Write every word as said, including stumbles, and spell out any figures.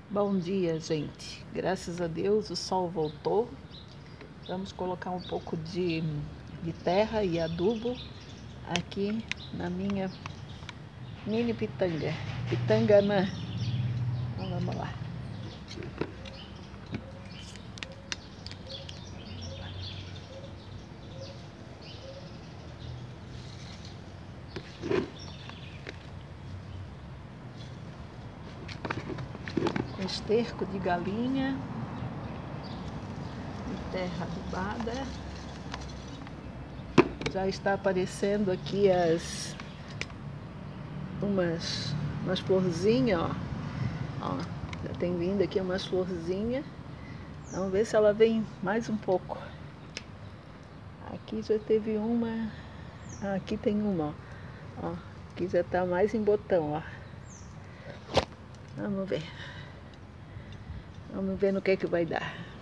Bom dia, gente. Graças a Deus o sol voltou. Vamos colocar um pouco de, de terra e adubo aqui na minha mini pitanga. Pitangana. Então, vamos lá. Com esterco de galinha e terra adubada. Já está aparecendo aqui as umas, umas florzinhas, ó. ó. Já tem vindo aqui umas florzinhas. Vamos ver se ela vem mais um pouco. Aqui já teve uma. Ah, aqui tem uma, ó. ó. Aqui já está mais em botão, ó. Vamos ver. Vamos ver no que que vai dar.